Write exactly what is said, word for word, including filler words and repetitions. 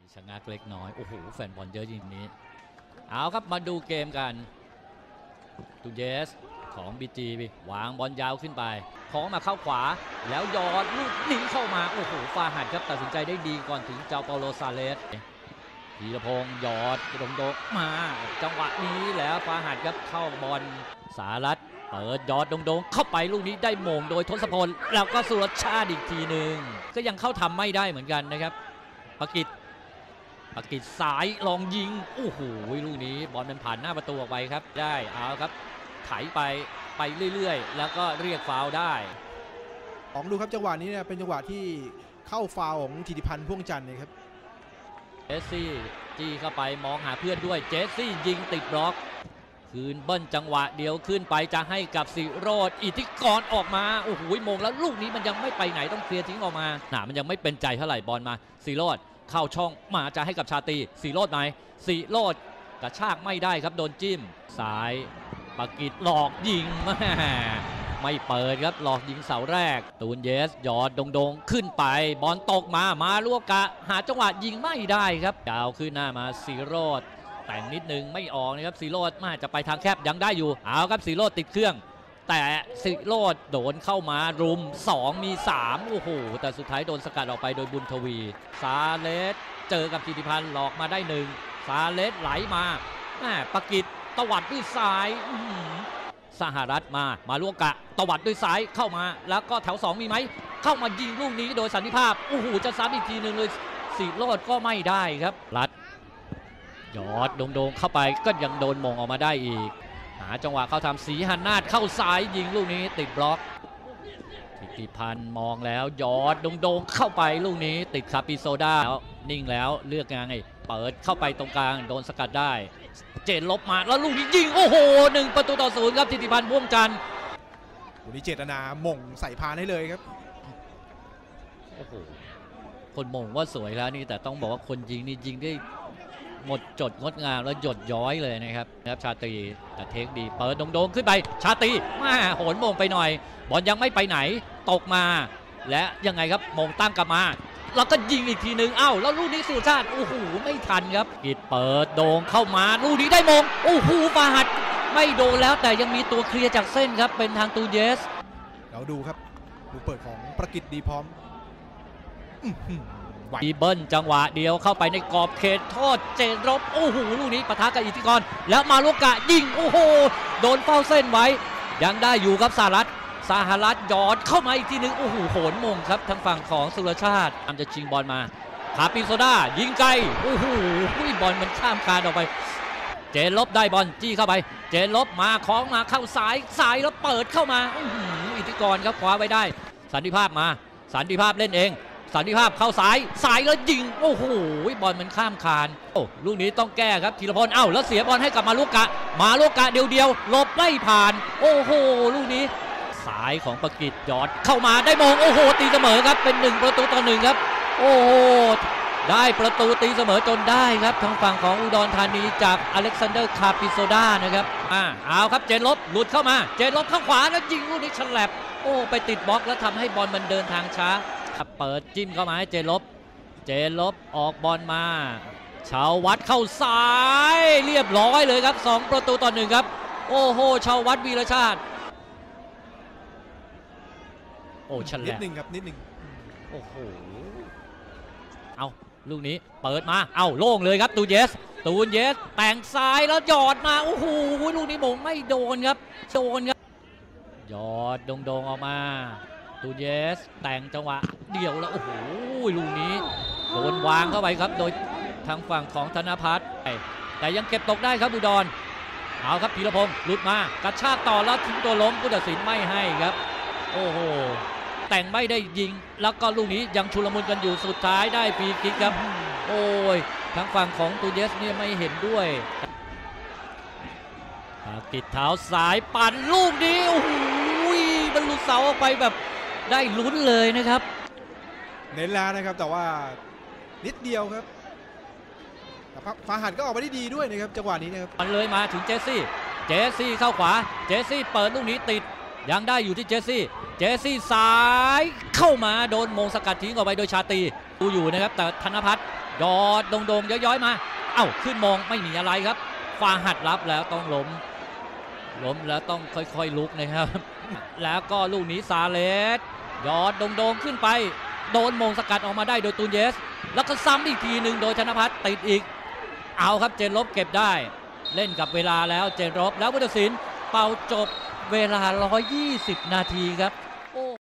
ชะงักเล็กน้อยโอ้โหแฟนบอลเยอะจริงนี้เอาครับมาดูเกมกันตูเยสของบีจีวางบอลยาวขึ้นไปของมาเข้าขวาแล้วยอดลูกนี้เข้ามาโอ้โหฟาหัดครับตัดสินใจได้ดีก่อนถึงเจ้าเปาโลซาเลสธีรพงษ์ยอดตรงโดมาจังหวะนี้แล้วฟาหัดครับเข้าบอลสารัตเปิดยอดโดงๆเข้าไปลูกนี้ได้โมงโดยทศพลแล้วก็สุรชาติอีกทีหนึ่งก็ยังเข้าทำไม่ได้เหมือนกันนะครับปกิจปกิจสายลองยิงโอ้โหลูกนี้บอลมันผ่านหน้าประตูออกไปครับได้เอาครับไถไปไปเรื่อยๆแล้วก็เรียกฟาวล์ได้ของดูครับจังหวะนี้เนี่ยเป็นจังหวะที่เข้าฟาวล์ของธิติพันธ์พ่วงจันทร์นะครับเจสซี่จี้เข้าไปมองหาเพื่อนด้วยเจสซี่ยิงติดบล็อกคืนเบิ้ลจังหวะเดียวขึ้นไปจะให้กับสิโรจน์อิทธิกรออกมาโอ้โหมงแล้วลูกนี้มันยังไม่ไปไหนต้องเคลียร์ทิ้งออกมาหนามันยังไม่เป็นใจเท่าไหร่บอลมาสิโรจน์เข้าช่องมาจะให้กับชาตรีสิโรจน์ไหมสิโรจน์กระชากไม่ได้ครับโดนจิ้มซ้ายปกิจหลอกยิงไม่เปิดครับหลอกยิงเสาแรกตูนเยสยอดโดงๆขึ้นไปบอลตกมามาลูกกะหาจังหวะยิงไม่ได้ครับยาวขึ้นหน้ามาสิโรจน์แต่งนิดนึงไม่ออกนะครับสิโรจน์มาจะไปทางแคบยังได้อยู่เอาครับสิโรจน์ติดเครื่องแต่สิโรจน์โดนเข้ามารุมสองมีสามโอ้โหแต่สุดท้ายโดนสกัดออกไปโดยบุญทวีซาเลสเจอกับธิติพันธ์หลอกมาได้หนึ่งซาเลสไหลมาแม่ปกิจตวัดด้วยซ้ายสหรัฐมามาลูกกะตวัดด้วยซ้ายเข้ามาแล้วก็แถวสองมีไหมเข้ามายิงลูกนี้โดยสันติภาพโอ้โหจะซ้ำอีกทีหนึ่งเลยสิโรจน์ก็ไม่ได้ครับรัดยอดโดงๆเข้าไปก็ยังโดนมงออกมาได้อีกหาจังหวะเข้าทำสีหันนาดเข้าซ้ายยิงลูกนี้ติดบล็อกธิติพันธ์มองแล้วยอดโดงๆเข้าไปลูกนี้ติดคาปิโซดาแล้วนิ่งแล้วเลือกยังไงเปิดเข้าไปตรงกลางโดนสกัดได้เจนลบมาแล้วลูกนี้ยิงโอ้โหหนึ่งประตูต่อศูนย์ครับธิติพันธ์พ่วงจันทร์วันนี้เจตนาหม่งใส่พานให้เลยครับโอ้โหคนมงว่าสวยแล้วนี่แต่ต้องบอกว่าคนยิงนี่ยิงได้หมดจดงดงามแล้วหยดย้อยเลยนะครับนะครับชาตรีแต่เทคดีเปิดโดงๆขึ้นไปชาตรีมาโหนมงไปหน่อยบอลยังไม่ไปไหนตกมาและยังไงครับมงตั้งกลับมาแล้วก็ยิงอีกทีนึงเอ้าแล้วลูกนี้สุชาติโอ้โหไม่ทันครับกิดเปิดโด่งเข้ามาลูกนี้ได้มงโอ้โหฟาหัดไม่โดนแล้วแต่ยังมีตัวเคลียร์จากเส้นครับเป็นทางตูเยสเราดูครับดูเปิดของประกิจดีพร้อมดีเบิ้ลจังหวะเดียวเข้าไปในกรอบเขตโทษเจนรบโอ้โหลูกนี้ปะทะกับอิทธิกรแล้วมาลูกกะยิงโอ้โหโดนเฝ้าเส้นไว้ยังได้อยู่ครับสหรัฐสหรัฐยอดเข้ามาอีกทีนึงโอ้โหโหนมงครับทางฝั่งของสุรชาติทำจะชิงบอลมาคาปิโซดายิงไกลโอ้โหบอลมันข้ามคานออกไปเจนลบได้บอลจี้เข้าไปเจนลบมาคล้องมาเข้าสายสายแล้วเปิดเข้ามาอิทธิกรครับคว้าไว้ได้สันติภาพมาสันติภาพเล่นเองสันติภาพเข้าสายสายแล้วยิงโอ้โหบอลมันข้ามคานโอ้ลูกนี้ต้องแก้ครับธีรพลเอ้าแล้วเสียบอลให้กับมาลูกกะมาลูกกะเดียวเดียวหลบไม่ผ่านโอ้โหลูกนี้สายของปกิจยอดเข้ามาได้มงโอ้โหตีเสมอครับเป็นหนึ่งประตูต่อหนึ่งครับโอ้โหได้ประตูตีเสมอจนได้ครับทางฝั่งของอุดรธานีจากอเล็กซานเดอร์คาปิโซดานะครับอ่าเอาครับเจนลบหลุดเข้ามาเจนลบเข้าขวาแล้วยิงลูกนี้ฉลับโอ้ไปติดบล็อกแล้วทำให้บอลมันเดินทางช้าเปิดจิ้มเข้ามาให้เจนลบเจนลบออกบอลมาชาววัดเข้าซ้ายเรียบร้อยเลยครับสองประตูต่อหนึ่งครับโอ้โหชาววัดวีรชาติโอ้ฉลับนิดหนึ่งครับนิดหนึ่งโอ้โหเอาลูกนี้เปิดมาเอาโล่งเลยครับตูเยสตูเยสแต่งซ้ายแล้วหยอดมาโอ้โหลูกนี้มงไม่โดนครับโดนครับหยอดโดงๆออกมาตูเยสแต่งจังหวะเดี่ยวแล้วโอ้โหลูกนี้โดนวางเข้าไปครับโดยทางฝั่งของธนภัทรแต่ยังเก็บตกได้ครับอุดรเอาครับพีรพงศ์หลุดมากระชากต่อแล้วทิ้งตัวล้มผู้ตัดสินไม่ให้ครับโอ้โหแต่งไม่ได้ยิงแล้วก็ลูกนี้ยังชุลมุนกันอยู่สุดท้ายได้ฟรีคิกครับโอ้ยทางฝั่งของตูเยสเนี่ยไม่เห็นด้วยกิดเท้าสายปั่นลูกนี้โอ้โหบรรลุเสาออกไปแบบได้ลุ้นเลยนะครับเน้นแล้วนะครับแต่ว่านิดเดียวครับฟาหัดก็ออกมาได้ดีด้วยนะครับจังหวะนี้นะครับมันเลยมาถึงเจสซี่เจสซี่เข้าขวาเจสซี่เปิดลูกนี้ติดยังได้อยู่ที่เจสซี่เจสซี่สายเข้ามาโดนมงสกัดทิ้งออกไปโดยชาตรีดูอยู่นะครับแต่ธนภัทรยอดโด่งๆย้อยๆมาเอ้าขึ้นมองไม่มีอะไรครับฟาหัดรับแล้วต้องล้มล้มแล้วต้องค่อยๆลุกนะครับแล้วก็ลูกนี้ซาเลสยอดโด่งๆขึ้นไปโดนมงสกัดออกมาได้โดยตูนเยสแล้วก็ซ้ำอีกทีหนึ่งโดยธนพัฒน์ติดอีกเอาครับเจนลบเก็บได้เล่นกับเวลาแล้วเจนลบแล้วพุทธศิลป์เป่าจบเวลาหนึ่งร้อยยี่สิบนาทีครับ